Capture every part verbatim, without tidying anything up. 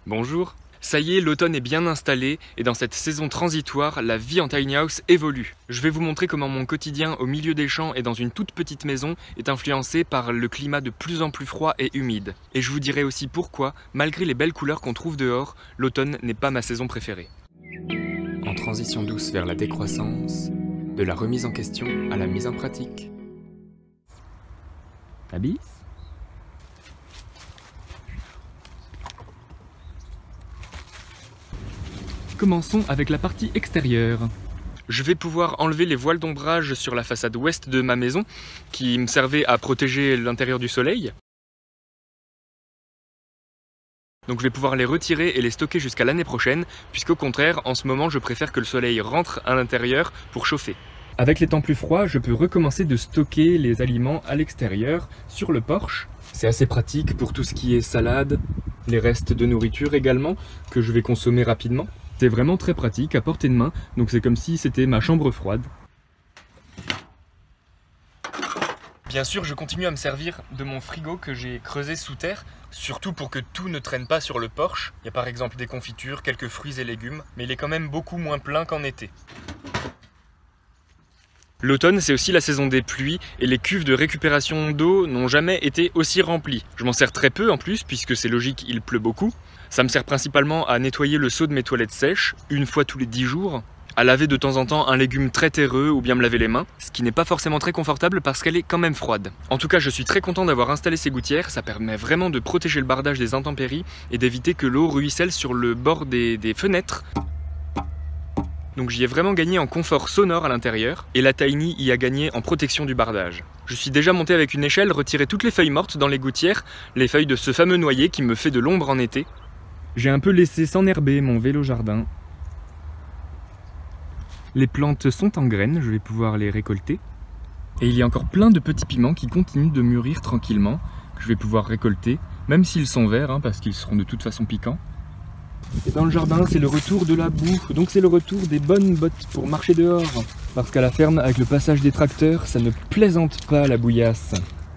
Bonjour. Ça y est, l'automne est bien installé et dans cette saison transitoire, la vie en tiny house évolue. Je vais vous montrer comment mon quotidien au milieu des champs et dans une toute petite maison est influencé par le climat de plus en plus froid et humide. Et je vous dirai aussi pourquoi, malgré les belles couleurs qu'on trouve dehors, l'automne n'est pas ma saison préférée. En transition douce vers la décroissance, de la remise en question à la mise en pratique. Abyss ? Commençons avec la partie extérieure. Je vais pouvoir enlever les voiles d'ombrage sur la façade ouest de ma maison, qui me servaient à protéger l'intérieur du soleil. Donc je vais pouvoir les retirer et les stocker jusqu'à l'année prochaine, puisqu'au contraire, en ce moment, je préfère que le soleil rentre à l'intérieur pour chauffer. Avec les temps plus froids, je peux recommencer de stocker les aliments à l'extérieur, sur le porche. C'est assez pratique pour tout ce qui est salade, les restes de nourriture également, que je vais consommer rapidement. C'est vraiment très pratique, à portée de main, donc c'est comme si c'était ma chambre froide. Bien sûr, je continue à me servir de mon frigo que j'ai creusé sous terre, surtout pour que tout ne traîne pas sur le porche. Il y a par exemple des confitures, quelques fruits et légumes, mais il est quand même beaucoup moins plein qu'en été. L'automne, c'est aussi la saison des pluies et les cuves de récupération d'eau n'ont jamais été aussi remplies. Je m'en sers très peu en plus, puisque c'est logique, il pleut beaucoup. Ça me sert principalement à nettoyer le seau de mes toilettes sèches, une fois tous les dix jours, à laver de temps en temps un légume très terreux ou bien me laver les mains, ce qui n'est pas forcément très confortable parce qu'elle est quand même froide. En tout cas, je suis très content d'avoir installé ces gouttières, ça permet vraiment de protéger le bardage des intempéries et d'éviter que l'eau ruisselle sur le bord des, des fenêtres. Donc j'y ai vraiment gagné en confort sonore à l'intérieur, et la Tiny y a gagné en protection du bardage. Je suis déjà monté avec une échelle, retirer toutes les feuilles mortes dans les gouttières, les feuilles de ce fameux noyer qui me fait de l'ombre en été. J'ai un peu laissé s'enherber mon vélo jardin. Les plantes sont en graines, je vais pouvoir les récolter. Et il y a encore plein de petits piments qui continuent de mûrir tranquillement, que je vais pouvoir récolter, même s'ils sont verts, hein, parce qu'ils seront de toute façon piquants. Et dans le jardin, c'est le retour de la boue, donc c'est le retour des bonnes bottes pour marcher dehors. Parce qu'à la ferme, avec le passage des tracteurs, ça ne plaisante pas la bouillasse.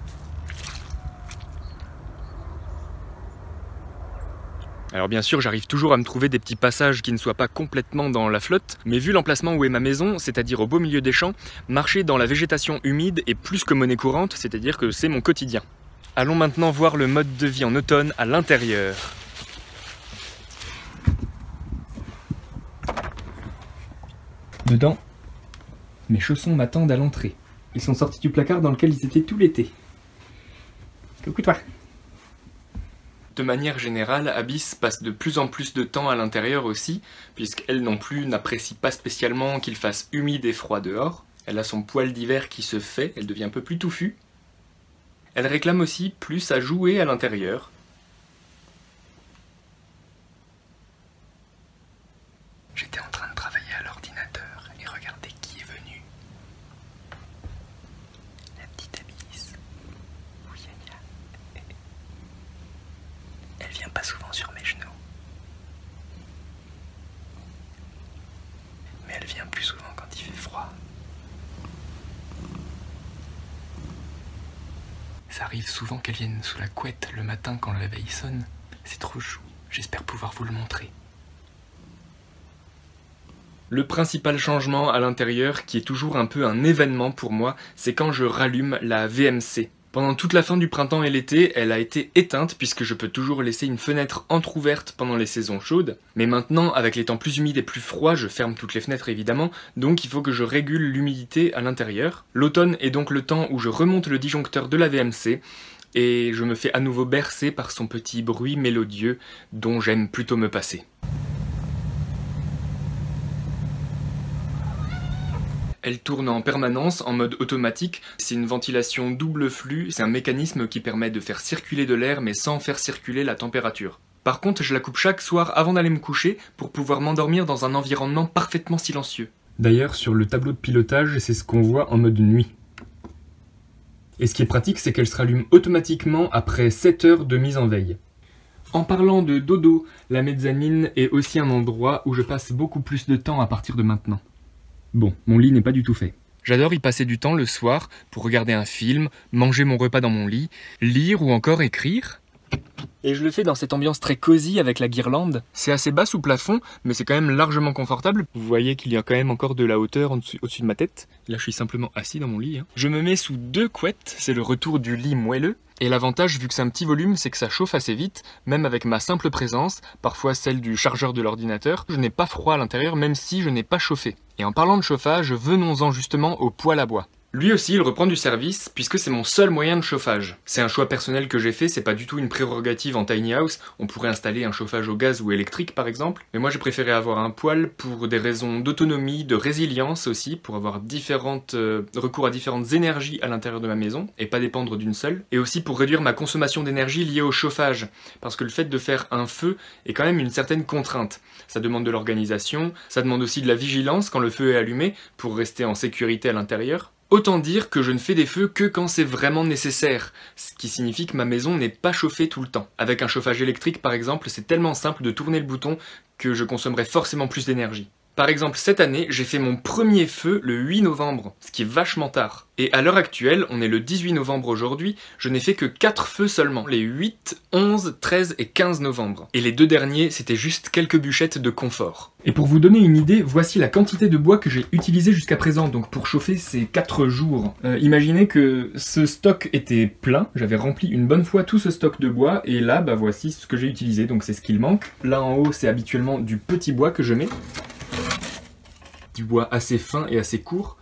Alors bien sûr, j'arrive toujours à me trouver des petits passages qui ne soient pas complètement dans la flotte, mais vu l'emplacement où est ma maison, c'est-à-dire au beau milieu des champs, marcher dans la végétation humide est plus que monnaie courante, c'est-à-dire que c'est mon quotidien. Allons maintenant voir le mode de vie en automne à l'intérieur. Dedans, mes chaussons m'attendent à l'entrée. Ils sont sortis du placard dans lequel ils étaient tout l'été. Coucou toi. De manière générale, Abyss passe de plus en plus de temps à l'intérieur aussi, puisqu'elle non plus n'apprécie pas spécialement qu'il fasse humide et froid dehors. Elle a son poil d'hiver qui se fait, elle devient un peu plus touffue. Elle réclame aussi plus à jouer à l'intérieur. J'étais en train de travailler à l'ordinateur et regardez qui est venu. La petite Abyss. Oui, elle vient pas souvent sur mes genoux. Mais elle vient plus souvent quand il fait froid. Ça arrive souvent qu'elle vienne sous la couette le matin quand le réveil sonne. C'est trop chou. J'espère pouvoir vous le montrer. Le principal changement à l'intérieur, qui est toujours un peu un événement pour moi, c'est quand je rallume la V M C. Pendant toute la fin du printemps et l'été, elle a été éteinte puisque je peux toujours laisser une fenêtre entrouverte pendant les saisons chaudes. Mais maintenant, avec les temps plus humides et plus froids, je ferme toutes les fenêtres évidemment, donc il faut que je régule l'humidité à l'intérieur. L'automne est donc le temps où je remonte le disjoncteur de la V M C, et je me fais à nouveau bercer par son petit bruit mélodieux dont j'aime plutôt me passer. Elle tourne en permanence en mode automatique, c'est une ventilation double flux, c'est un mécanisme qui permet de faire circuler de l'air mais sans faire circuler la température. Par contre, je la coupe chaque soir avant d'aller me coucher pour pouvoir m'endormir dans un environnement parfaitement silencieux. D'ailleurs, sur le tableau de pilotage, c'est ce qu'on voit en mode nuit. Et ce qui est pratique, c'est qu'elle se rallume automatiquement après sept heures de mise en veille. En parlant de dodo, la mezzanine est aussi un endroit où je passe beaucoup plus de temps à partir de maintenant. Bon, mon lit n'est pas du tout fait. J'adore y passer du temps le soir pour regarder un film, manger mon repas dans mon lit, lire ou encore écrire. Et je le fais dans cette ambiance très cosy avec la guirlande. C'est assez bas sous plafond, mais c'est quand même largement confortable. Vous voyez qu'il y a quand même encore de la hauteur au-dessus de ma tête. Là, je suis simplement assis dans mon lit. Hein. Je me mets sous deux couettes, c'est le retour du lit moelleux. Et l'avantage, vu que c'est un petit volume, c'est que ça chauffe assez vite, même avec ma simple présence, parfois celle du chargeur de l'ordinateur. Je n'ai pas froid à l'intérieur, même si je n'ai pas chauffé. Et en parlant de chauffage, venons-en justement au poêle à bois. Lui aussi, il reprend du service, puisque c'est mon seul moyen de chauffage. C'est un choix personnel que j'ai fait, c'est pas du tout une prérogative en tiny house. On pourrait installer un chauffage au gaz ou électrique par exemple. Mais moi j'ai préféré avoir un poêle pour des raisons d'autonomie, de résilience aussi, pour avoir différentes, euh, recours à différentes énergies à l'intérieur de ma maison, et pas dépendre d'une seule. Et aussi pour réduire ma consommation d'énergie liée au chauffage, parce que le fait de faire un feu est quand même une certaine contrainte. Ça demande de l'organisation, ça demande aussi de la vigilance quand le feu est allumé, pour rester en sécurité à l'intérieur. Autant dire que je ne fais des feux que quand c'est vraiment nécessaire, ce qui signifie que ma maison n'est pas chauffée tout le temps. Avec un chauffage électrique par exemple, c'est tellement simple de tourner le bouton que je consommerai forcément plus d'énergie. Par exemple, cette année, j'ai fait mon premier feu le huit novembre, ce qui est vachement tard. Et à l'heure actuelle, on est le dix-huit novembre aujourd'hui, je n'ai fait que quatre feux seulement, les huit, onze, treize et quinze novembre. Et les deux derniers, c'était juste quelques bûchettes de confort. Et pour vous donner une idée, voici la quantité de bois que j'ai utilisé jusqu'à présent, donc pour chauffer ces quatre jours. Euh, imaginez que ce stock était plein, j'avais rempli une bonne fois tout ce stock de bois, et là, bah voici ce que j'ai utilisé, donc c'est ce qu'il manque. Là en haut, c'est habituellement du petit bois que je mets. Du bois assez fin et assez court.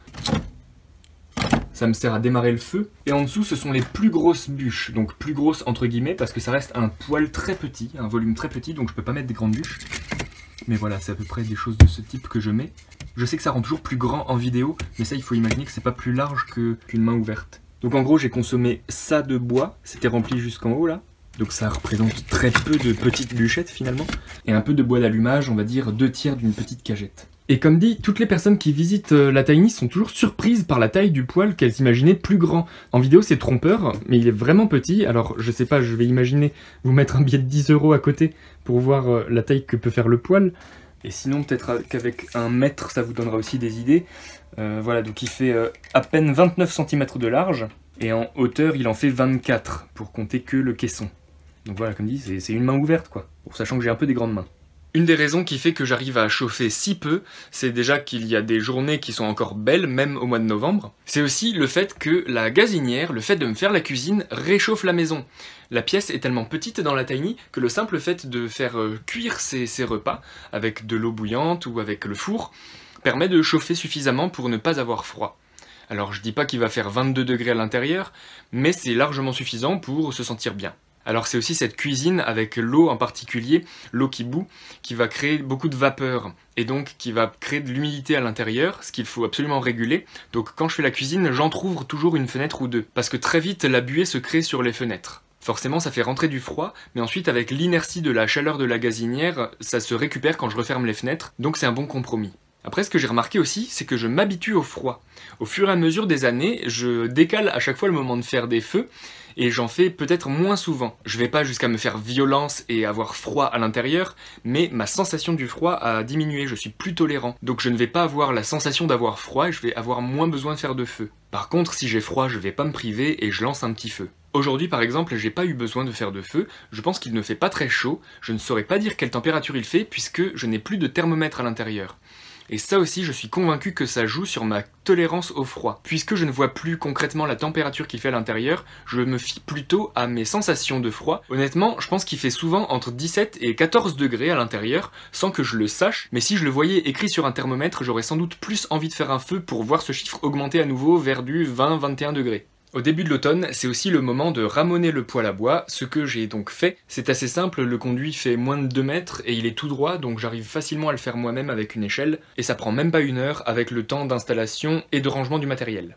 Ça me sert à démarrer le feu. Et en dessous, ce sont les plus grosses bûches. Donc plus grosses entre guillemets parce que ça reste un poêle très petit, un volume très petit, donc je peux pas mettre des grandes bûches. Mais voilà, c'est à peu près des choses de ce type que je mets. Je sais que ça rend toujours plus grand en vidéo, mais ça il faut imaginer que c'est pas plus large que, qu'une main ouverte. Donc en gros, j'ai consommé ça de bois, c'était rempli jusqu'en haut là. Donc ça représente très peu de petites bûchettes finalement. Et un peu de bois d'allumage, on va dire deux tiers d'une petite cagette. Et comme dit, toutes les personnes qui visitent la Tiny sont toujours surprises par la taille du poêle qu'elles imaginaient plus grand. En vidéo c'est trompeur, mais il est vraiment petit, alors je sais pas, je vais imaginer vous mettre un billet de dix euros à côté pour voir la taille que peut faire le poêle. Et sinon peut-être qu'avec un mètre ça vous donnera aussi des idées. Euh, voilà, donc il fait euh, à peine vingt-neuf centimètres de large, et en hauteur il en fait vingt-quatre, pour compter que le caisson. Donc voilà, comme dit, c'est une main ouverte quoi, pour sachant que j'ai un peu des grandes mains. Une des raisons qui fait que j'arrive à chauffer si peu, c'est déjà qu'il y a des journées qui sont encore belles, même au mois de novembre. C'est aussi le fait que la gazinière, le fait de me faire la cuisine, réchauffe la maison. La pièce est tellement petite dans la Tiny que le simple fait de faire euh, cuire ses, ses repas avec de l'eau bouillante ou avec le four permet de chauffer suffisamment pour ne pas avoir froid. Alors je dis pas qu'il va faire vingt-deux degrés à l'intérieur, mais c'est largement suffisant pour se sentir bien. Alors c'est aussi cette cuisine avec l'eau en particulier, l'eau qui bout, qui va créer beaucoup de vapeur et donc qui va créer de l'humidité à l'intérieur, ce qu'il faut absolument réguler. Donc quand je fais la cuisine, j'entrouvre toujours une fenêtre ou deux, parce que très vite la buée se crée sur les fenêtres. Forcément ça fait rentrer du froid, mais ensuite avec l'inertie de la chaleur de la gazinière, ça se récupère quand je referme les fenêtres, donc c'est un bon compromis. Après, ce que j'ai remarqué aussi, c'est que je m'habitue au froid. Au fur et à mesure des années, je décale à chaque fois le moment de faire des feux, et j'en fais peut-être moins souvent. Je vais pas jusqu'à me faire violence et avoir froid à l'intérieur, mais ma sensation du froid a diminué, je suis plus tolérant. Donc je ne vais pas avoir la sensation d'avoir froid et je vais avoir moins besoin de faire de feu. Par contre, si j'ai froid, je vais pas me priver et je lance un petit feu. Aujourd'hui par exemple, j'ai pas eu besoin de faire de feu, je pense qu'il ne fait pas très chaud, je ne saurais pas dire quelle température il fait puisque je n'ai plus de thermomètre à l'intérieur. Et ça aussi, je suis convaincu que ça joue sur ma tolérance au froid. Puisque je ne vois plus concrètement la température qu'il fait à l'intérieur, je me fie plutôt à mes sensations de froid. Honnêtement, je pense qu'il fait souvent entre dix-sept et quatorze degrés à l'intérieur, sans que je le sache, mais si je le voyais écrit sur un thermomètre, j'aurais sans doute plus envie de faire un feu pour voir ce chiffre augmenter à nouveau vers du vingt à vingt et un degrés. Au début de l'automne, c'est aussi le moment de ramoner le poêle à bois, ce que j'ai donc fait. C'est assez simple, le conduit fait moins de deux mètres et il est tout droit, donc j'arrive facilement à le faire moi-même avec une échelle, et ça prend même pas une heure avec le temps d'installation et de rangement du matériel.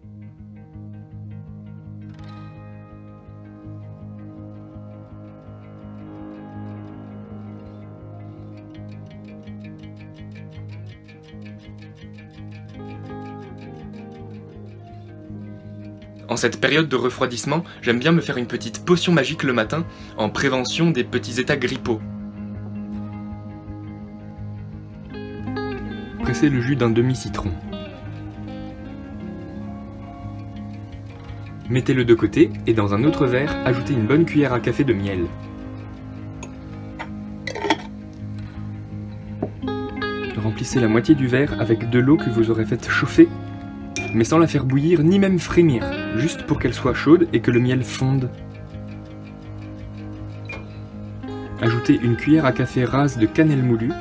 En cette période de refroidissement, j'aime bien me faire une petite potion magique le matin, en prévention des petits états grippaux. Pressez le jus d'un demi-citron. Mettez-le de côté et dans un autre verre, ajoutez une bonne cuillère à café de miel. remplissez la moitié du verre avec de l'eau que vous aurez fait chauffer, mais sans la faire bouillir ni même frémir, juste pour qu'elle soit chaude et que le miel fonde. Ajoutez une cuillère à café rase de cannelle moulue,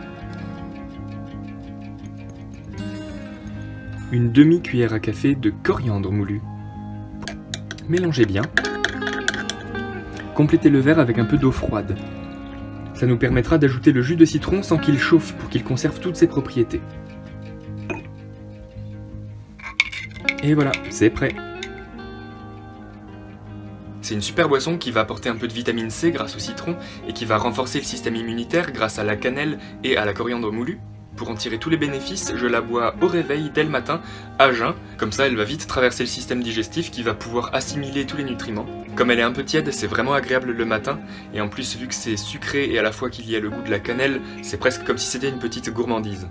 une demi-cuillère à café de coriandre moulu. Mélangez bien. Complétez le verre avec un peu d'eau froide. Ça nous permettra d'ajouter le jus de citron sans qu'il chauffe pour qu'il conserve toutes ses propriétés. Et voilà, c'est prêt. C'est une super boisson qui va apporter un peu de vitamine C grâce au citron et qui va renforcer le système immunitaire grâce à la cannelle et à la coriandre moulue. Pour en tirer tous les bénéfices, je la bois au réveil dès le matin, à jeun, comme ça elle va vite traverser le système digestif qui va pouvoir assimiler tous les nutriments. Comme elle est un peu tiède, c'est vraiment agréable le matin, et en plus vu que c'est sucré et à la fois qu'il y a le goût de la cannelle, c'est presque comme si c'était une petite gourmandise.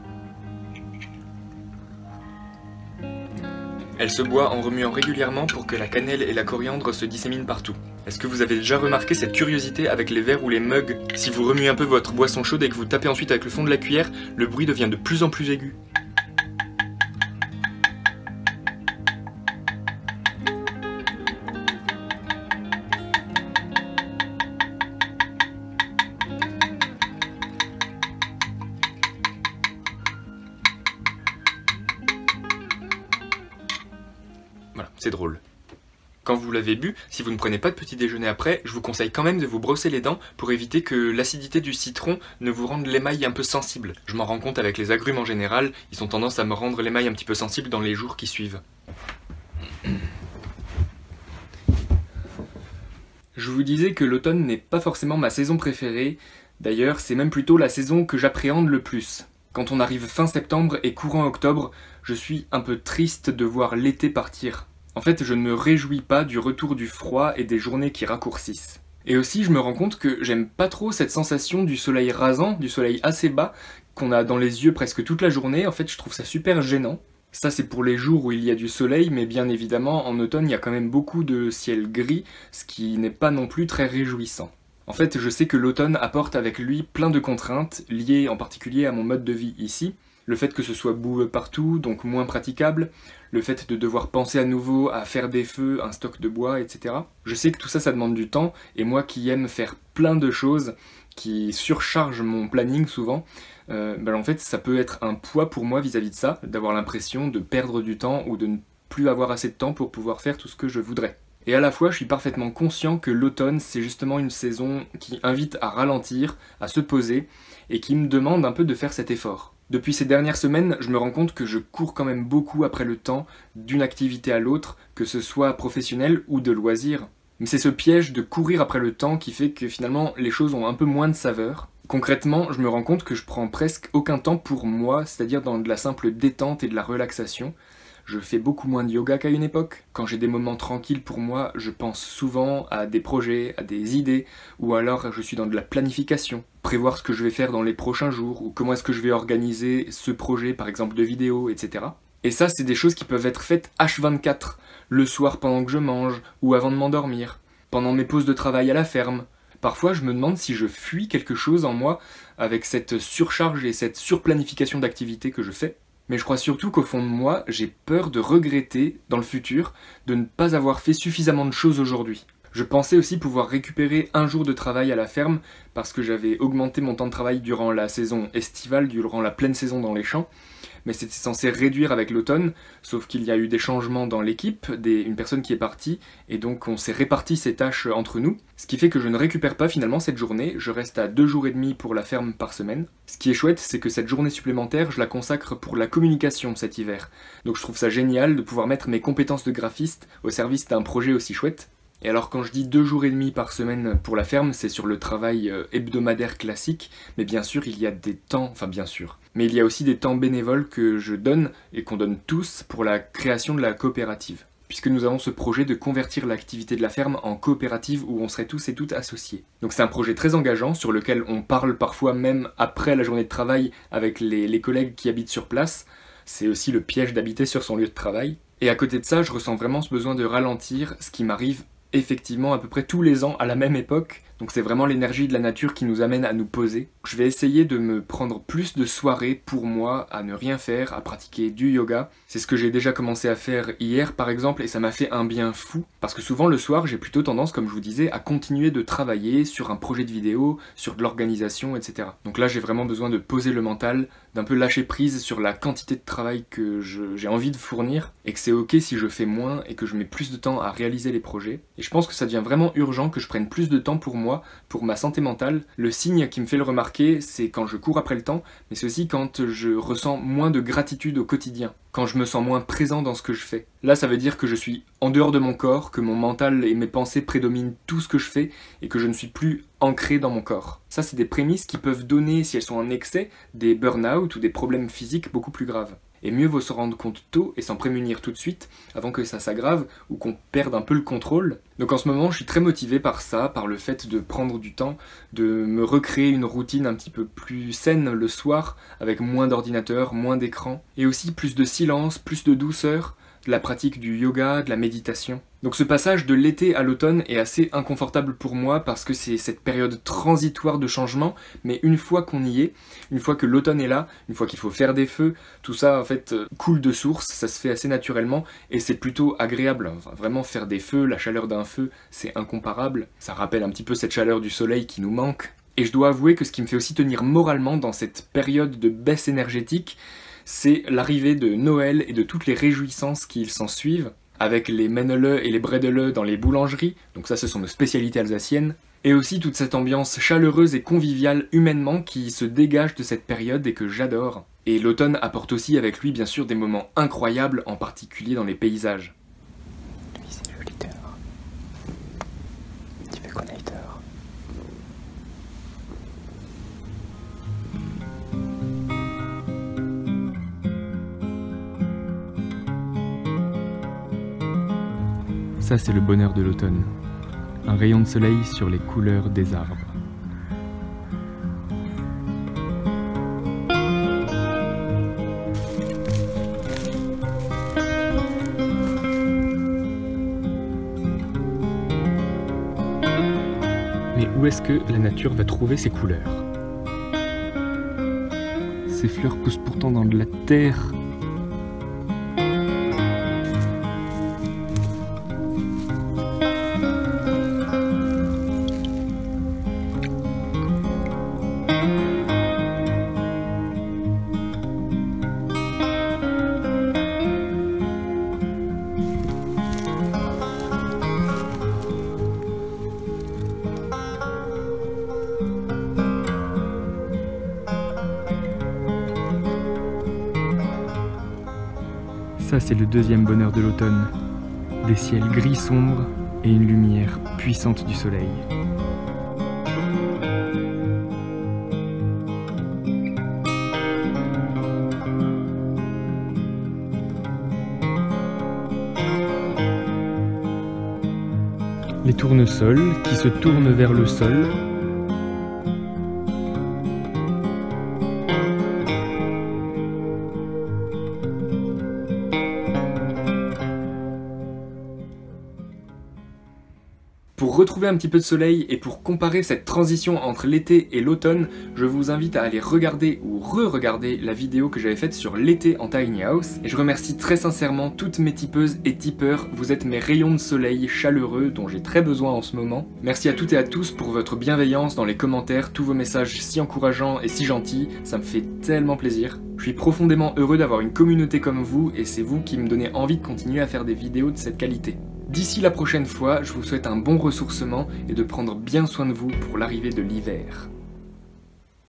Elle se boit en remuant régulièrement pour que la cannelle et la coriandre se disséminent partout. Est-ce que vous avez déjà remarqué cette curiosité avec les verres ou les mugs? Si vous remuez un peu votre boisson chaude et que vous tapez ensuite avec le fond de la cuillère, le bruit devient de plus en plus aigu. Voilà, c'est drôle. Quand vous l'avez bu, si vous ne prenez pas de petit déjeuner après, je vous conseille quand même de vous brosser les dents pour éviter que l'acidité du citron ne vous rende l'émail un peu sensible. Je m'en rends compte avec les agrumes en général, ils ont tendance à me rendre l'émail un petit peu sensible dans les jours qui suivent. Je vous disais que l'automne n'est pas forcément ma saison préférée, d'ailleurs c'est même plutôt la saison que j'appréhende le plus. Quand on arrive fin septembre et courant octobre, je suis un peu triste de voir l'été partir. En fait, je ne me réjouis pas du retour du froid et des journées qui raccourcissent. Et aussi, je me rends compte que j'aime pas trop cette sensation du soleil rasant, du soleil assez bas, qu'on a dans les yeux presque toute la journée. En fait, je trouve ça super gênant. Ça, c'est pour les jours où il y a du soleil, mais bien évidemment, en automne, il y a quand même beaucoup de ciel gris, ce qui n'est pas non plus très réjouissant. En fait, je sais que l'automne apporte avec lui plein de contraintes, liées en particulier à mon mode de vie ici. Le fait que ce soit boueux partout, donc moins praticable, le fait de devoir penser à nouveau à faire des feux, un stock de bois, et cetera. Je sais que tout ça, ça demande du temps, et moi qui aime faire plein de choses, qui surcharge mon planning souvent, euh, ben en fait ça peut être un poids pour moi vis-à-vis de ça, d'avoir l'impression de perdre du temps ou de ne plus avoir assez de temps pour pouvoir faire tout ce que je voudrais. Et à la fois, je suis parfaitement conscient que l'automne, c'est justement une saison qui invite à ralentir, à se poser, et qui me demande un peu de faire cet effort. Depuis ces dernières semaines, je me rends compte que je cours quand même beaucoup après le temps, d'une activité à l'autre, que ce soit professionnel ou de loisir. Mais c'est ce piège de courir après le temps qui fait que finalement les choses ont un peu moins de saveur. Concrètement, je me rends compte que je prends presque aucun temps pour moi, c'est-à-dire dans de la simple détente et de la relaxation. Je fais beaucoup moins de yoga qu'à une époque. Quand j'ai des moments tranquilles pour moi, je pense souvent à des projets, à des idées, ou alors je suis dans de la planification. Prévoir ce que je vais faire dans les prochains jours, ou comment est-ce que je vais organiser ce projet, par exemple de vidéo, et cetera. Et ça, c'est des choses qui peuvent être faites H vingt-quatre, le soir pendant que je mange, ou avant de m'endormir, pendant mes pauses de travail à la ferme. Parfois, je me demande si je fuis quelque chose en moi avec cette surcharge et cette surplanification d'activités que je fais. Mais je crois surtout qu'au fond de moi, j'ai peur de regretter, dans le futur, de ne pas avoir fait suffisamment de choses aujourd'hui. Je pensais aussi pouvoir récupérer un jour de travail à la ferme, parce que j'avais augmenté mon temps de travail durant la saison estivale, durant la pleine saison dans les champs, mais c'était censé réduire avec l'automne, sauf qu'il y a eu des changements dans l'équipe, des... une personne qui est partie, et donc on s'est réparti ces tâches entre nous, ce qui fait que je ne récupère pas finalement cette journée, je reste à deux jours et demi pour la ferme par semaine. Ce qui est chouette, c'est que cette journée supplémentaire, je la consacre pour la communication cet hiver. Donc je trouve ça génial de pouvoir mettre mes compétences de graphiste au service d'un projet aussi chouette. Et alors quand je dis deux jours et demi par semaine pour la ferme, c'est sur le travail hebdomadaire classique, mais bien sûr il y a des temps, enfin bien sûr, mais il y a aussi des temps bénévoles que je donne et qu'on donne tous pour la création de la coopérative. Puisque nous avons ce projet de convertir l'activité de la ferme en coopérative où on serait tous et toutes associés. Donc c'est un projet très engageant sur lequel on parle parfois même après la journée de travail avec les, les collègues qui habitent sur place. C'est aussi le piège d'habiter sur son lieu de travail. Et à côté de ça, je ressens vraiment ce besoin de ralentir, ce qui m'arrive effectivement à peu près tous les ans à la même époque, Donc c'est vraiment l'énergie de la nature qui nous amène à nous poser. Je vais essayer de me prendre plus de soirées pour moi, à ne rien faire, à pratiquer du yoga. C'est ce que j'ai déjà commencé à faire hier par exemple, et ça m'a fait un bien fou. Parce que souvent le soir, j'ai plutôt tendance, comme je vous disais, à continuer de travailler sur un projet de vidéo, sur de l'organisation, et cetera. Donc là j'ai vraiment besoin de poser le mental, d'un peu lâcher prise sur la quantité de travail que j'ai envie de fournir, et que c'est ok si je fais moins et que je mets plus de temps à réaliser les projets. Et je pense que ça devient vraiment urgent que je prenne plus de temps pour moi, pour ma santé mentale. Le signe qui me fait le remarquer, c'est quand je cours après le temps, mais c'est aussi quand je ressens moins de gratitude au quotidien, quand je me sens moins présent dans ce que je fais. Là, ça veut dire que je suis en dehors de mon corps, que mon mental et mes pensées prédominent tout ce que je fais, et que je ne suis plus ancré dans mon corps. Ça, c'est des prémices qui peuvent donner, si elles sont en excès, des burn-out ou des problèmes physiques beaucoup plus graves. Et mieux vaut se rendre compte tôt et s'en prémunir tout de suite, avant que ça s'aggrave ou qu'on perde un peu le contrôle. Donc en ce moment, je suis très motivé par ça, par le fait de prendre du temps, de me recréer une routine un petit peu plus saine le soir, avec moins d'ordinateur, moins d'écran, et aussi plus de silence, plus de douceur, de la pratique du yoga, de la méditation. Donc ce passage de l'été à l'automne est assez inconfortable pour moi parce que c'est cette période transitoire de changement, mais une fois qu'on y est, une fois que l'automne est là, une fois qu'il faut faire des feux, tout ça en fait coule de source, ça se fait assez naturellement et c'est plutôt agréable. Enfin, vraiment faire des feux, la chaleur d'un feu, c'est incomparable. Ça rappelle un petit peu cette chaleur du soleil qui nous manque. Et je dois avouer que ce qui me fait aussi tenir moralement dans cette période de baisse énergétique, c'est l'arrivée de Noël et de toutes les réjouissances qui s'en suivent, avec les mennele et les bredele dans les boulangeries, donc ça ce sont nos spécialités alsaciennes, et aussi toute cette ambiance chaleureuse et conviviale humainement qui se dégage de cette période et que j'adore. Et l'automne apporte aussi avec lui bien sûr des moments incroyables, en particulier dans les paysages. Lui c'est le leader. Tu fais connecteur. Ça, c'est le bonheur de l'automne. Un rayon de soleil sur les couleurs des arbres. Mais où est-ce que la nature va trouver ces couleurs? Ces fleurs poussent pourtant dans de la terre. Ça, c'est le deuxième bonheur de l'automne. Des ciels gris sombres et une lumière puissante du soleil. Les tournesols qui se tournent vers le sol. Pour retrouver un petit peu de soleil et pour comparer cette transition entre l'été et l'automne, je vous invite à aller regarder ou re-regarder la vidéo que j'avais faite sur l'été en tiny house. Et je remercie très sincèrement toutes mes tipeuses et tipeurs, vous êtes mes rayons de soleil chaleureux dont j'ai très besoin en ce moment. Merci à toutes et à tous pour votre bienveillance dans les commentaires, tous vos messages si encourageants et si gentils, ça me fait tellement plaisir. Je suis profondément heureux d'avoir une communauté comme vous et c'est vous qui me donnez envie de continuer à faire des vidéos de cette qualité. D'ici la prochaine fois, je vous souhaite un bon ressourcement et de prendre bien soin de vous pour l'arrivée de l'hiver.